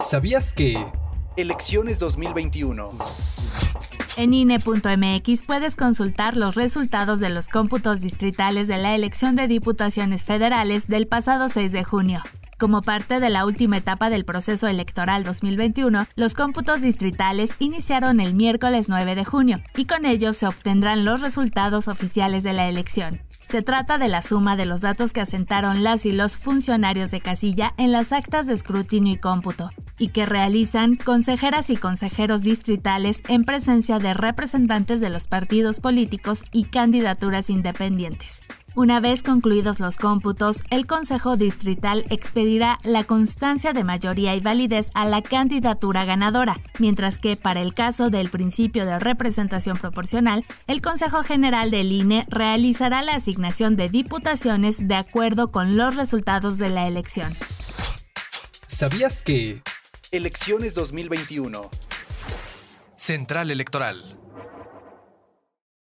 ¿Sabías que? Elecciones 2021. En INE.mx puedes consultar los resultados de los cómputos distritales de la elección de diputaciones federales del pasado 6 de junio. Como parte de la última etapa del proceso electoral 2021, los cómputos distritales iniciaron el miércoles 9 de junio y con ellos se obtendrán los resultados oficiales de la elección. Se trata de la suma de los datos que asentaron las y los funcionarios de casilla en las actas de escrutinio y cómputo, y que realizan consejeras y consejeros distritales en presencia de representantes de los partidos políticos y candidaturas independientes. Una vez concluidos los cómputos, el Consejo Distrital expedirá la constancia de mayoría y validez a la candidatura ganadora, mientras que para el caso del principio de representación proporcional, el Consejo General del INE realizará la asignación de diputaciones de acuerdo con los resultados de la elección. ¿Sabías que? Elecciones 2021. Central Electoral.